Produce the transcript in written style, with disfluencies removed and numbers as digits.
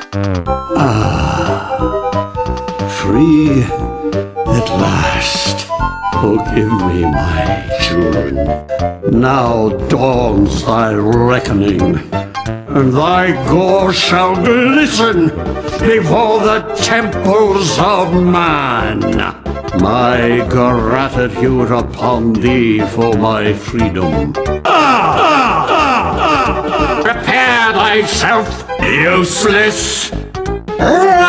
Free at last. Forgive me, my children. Now dawns thy reckoning, and thy gore shall glisten before the temples of man. My gratitude upon thee for my freedom. Prepare thyself, useless!